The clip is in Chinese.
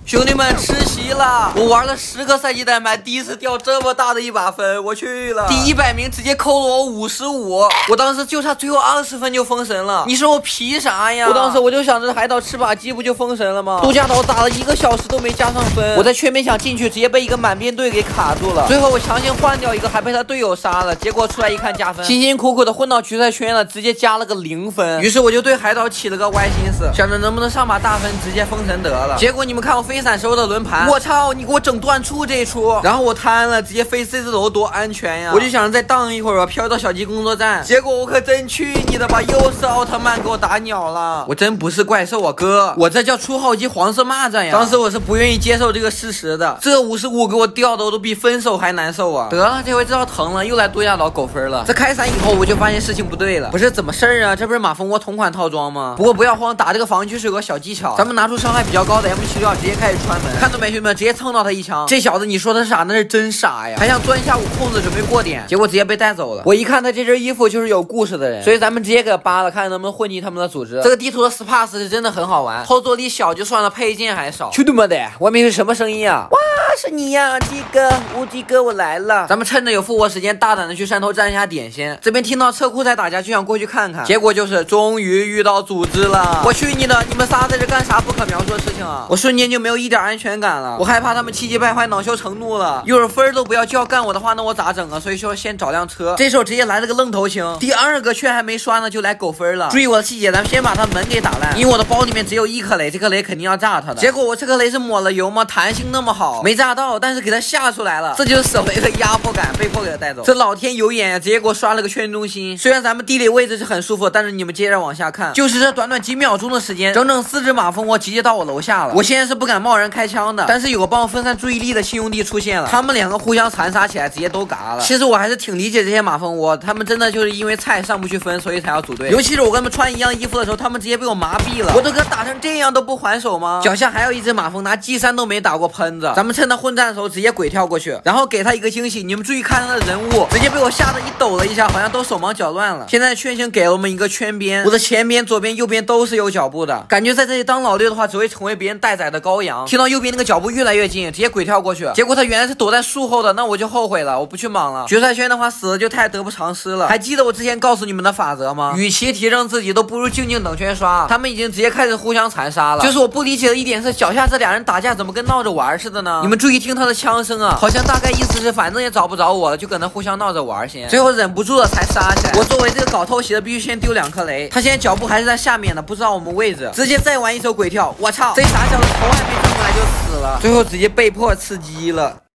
兄弟们吃席了！我玩了10个赛季单排，第一次掉这么大的一把分，我去了！第100名直接扣了我55，我当时就差最后20分就封神了。你说我皮啥呀？我当时我就想着海岛吃把鸡不就封神了吗？度假岛打了1个小时都没加上分，我在圈边想进去，直接被一个满编队给卡住了。最后我强行换掉一个，还被他队友杀了。结果出来一看加分，辛辛苦苦的混到决赛圈了，直接加了个0分。于是我就对海岛起了个歪心思，想着能不能上把大分直接封神得了。结果你们看我飞闪收的轮盘，我操，你给我整断处这一出，然后我瘫了，直接飞 C 字楼多安全呀！我就想着再荡一会儿吧，飘到小鸡工作站。结果我可真去你的吧，又是奥特曼给我打鸟了。我真不是怪兽啊哥，我这叫出号机黄色蚂蚱呀！当时我是不愿意接受这个事实的，这55给我掉的我都比分手还难受啊！得了，这回知道疼了，又来度假岛狗分了。这开伞以后我就发现事情不对了，不是怎么事儿啊？这不是马蜂窝同款套装吗？不过不要慌，打这个防具是有个小技巧，咱们拿出伤害比较高的 M76，直接开始穿门，看到没兄弟们，直接蹭到他一枪。这小子你说他傻，那是真傻呀！还想钻下午空子准备过点，结果直接被带走了。我一看他这身衣服就是有故事的人，所以咱们直接给他扒了，看能不能混进他们的组织。这个地图的 SPAS 是真的很好玩，后坐力小就算了，配件还少。兄弟们的，外面是什么声音啊？哇，是你呀，鸡哥，无敌哥，我来了！咱们趁着有复活时间，大胆的去山头占一下点先。这边听到车库在打架，就想过去看看，结果就是终于遇到组织了。我去你的，你们仨在这干啥不可描述的事情啊？我瞬间就没有一点安全感了，我害怕他们气急败坏，恼羞成怒了。一会儿分都不要就要干我的话，那我咋整啊？所以说先找辆车。这时候直接来了个愣头青，第2个圈还没刷呢，就来狗分了。注意我的细节，咱们先把他门给打烂，因为我的包里面只有1颗雷，这颗雷肯定要炸他的。结果我这颗雷是抹了油吗？弹性那么好，没炸到，但是给他吓出来了，这就是手雷的压迫感，被迫给他带走。这老天有眼呀，直接给我刷了个圈中心。虽然咱们地理位置是很舒服，但是你们接着往下看，就是这短短几秒钟的时间，整整4只马蜂窝集结到我楼下了。我现在是不敢贸然开枪的，但是有个帮我分散注意力的亲兄弟出现了，他们2个互相残杀起来，直接都嘎了。其实我还是挺理解这些马蜂窝，他们真的就是因为菜上不去分，所以才要组队。尤其是我跟他们穿一样衣服的时候，他们直接被我麻痹了。我的哥打成这样都不还手吗？脚下还有一只马蜂拿 G3都没打过喷子，咱们趁他混战的时候直接鬼跳过去，然后给他一个惊喜。你们注意看他的人物，直接被我吓得一抖了一下，好像都手忙脚乱了。现在圈型给了我们一个圈边，我的前边、左边、右边都是有脚步的，感觉在这里当老六的话，只会成为别人待宰的羔羊。听到右边那个脚步越来越近，直接鬼跳过去，结果他原来是躲在树后的，那我就后悔了，我不去莽了。决赛圈的话死了就太得不偿失了。还记得我之前告诉你们的法则吗？与其提升自己，都不如静静等圈刷。他们已经直接开始互相残杀了。就是我不理解的一点是，脚下这俩人打架怎么跟闹着玩似的呢？你们注意听他的枪声啊，好像大概意思是反正也找不着我了，就跟他互相闹着玩先。最后忍不住了才杀起来。我作为这个搞偷袭的，必须先丢2颗雷。他现在脚步还是在下面的，不知道我们位置，直接再玩一手鬼跳。我操，这傻小子头还没转过来就死了，最后直接被迫吃鸡了。